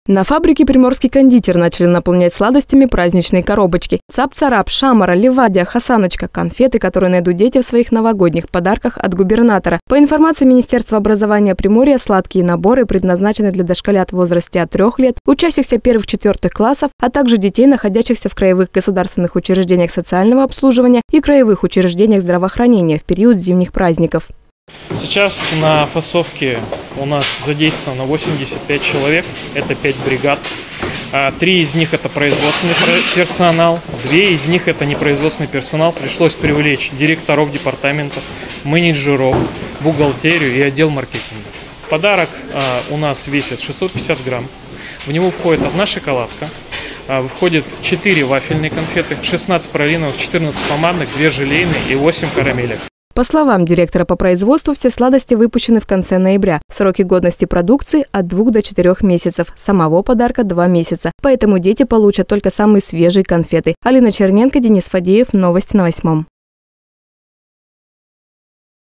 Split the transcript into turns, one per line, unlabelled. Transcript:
На фабрике «Приморский кондитер» начали наполнять сладостями праздничные коробочки. Цап-царап, шамара, ливадия, хасаночка – конфеты, которые найдут дети в своих новогодних подарках от губернатора. По информации Министерства образования Приморья, сладкие наборы предназначены для дошколят в возрасте от 3 лет, учащихся 1-4 классов, а также детей, находящихся в краевых государственных учреждениях социального обслуживания и краевых учреждениях здравоохранения в период зимних праздников.
Сейчас на фасовке у нас задействовано 85 человек, это 5 бригад. 3 из них это производственный персонал, 2 из них это непроизводственный персонал. Пришлось привлечь директоров департаментов, менеджеров, бухгалтерию и отдел маркетинга. Подарок у нас весит 650 грамм. В него входит 1 шоколадка, входит 4 вафельные конфеты, 16 пралиновых, 14 помадных, 2 желейные и 8 карамелек.
По словам директора по производству, все сладости выпущены в конце ноября. Сроки годности продукции от 2 до 4 месяцев, самого подарка 2 месяца. Поэтому дети получат только самые свежие конфеты. Алина Черненко, Денис Фадеев. Новости на 8.